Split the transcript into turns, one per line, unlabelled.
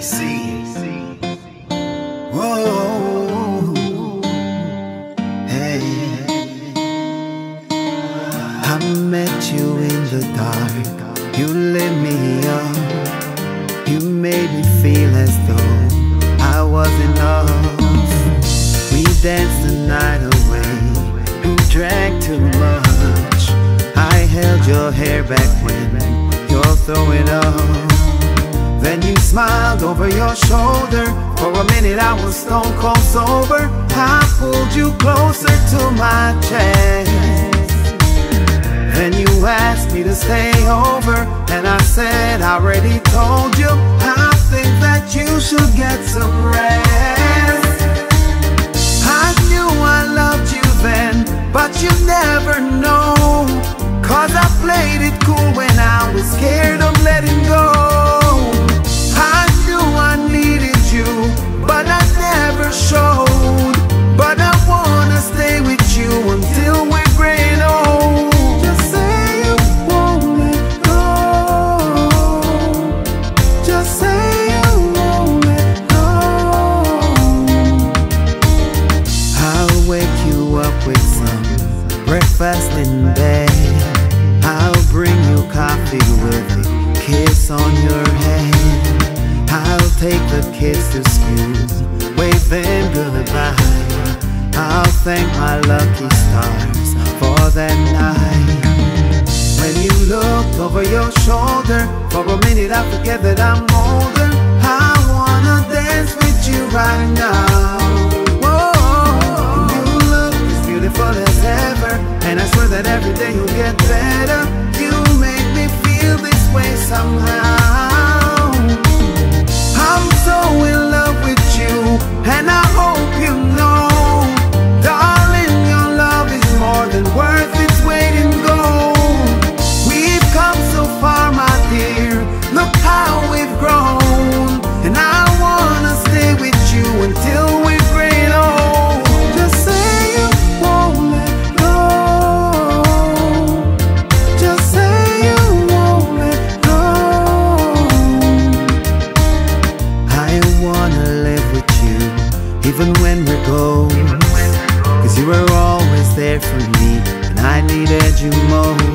Whoa, hey. I met you in the dark. You lit me up. You made me feel as though I was enough. We danced the night away. You drank too much. I held your hair back when you're throwing up. Then you smiled over your shoulder. For a minute I was stone cold sober. I pulled you closer to my chest. Then you asked me to stay over, and I said, I already told you, I think that you should get some rest. I knew I loved you then, but you never know, 'cause I played it cool when I was scared of letting go. I knew I needed you, but I never showed. But I wanna stay with you until we're gray and old. Just say you won't let go. Just say you won't let go. I'll wake you up with some breakfast in bed. I'll bring you coffee with a kiss on your head. I'll take the kids to school, wave them goodbye. I'll thank my lucky stars for that night. When you looked over your shoulder, for a minute I forget that I'm older. I wanna dance with you right now. Whoa, you look as beautiful as ever, and I swear that every day you'll get better. You make me feel this way somehow. I'm so in love with you, and I hope you know, darling, your love is more than worth its weight in gold. We've come so far, my dear, look how we've grown, and I wanna stay with you until we're gray and old. Just say you won't let go. Just say you won't let go. I wanna live with you, even when we're gold, 'cause you were always there for me, and I needed you most.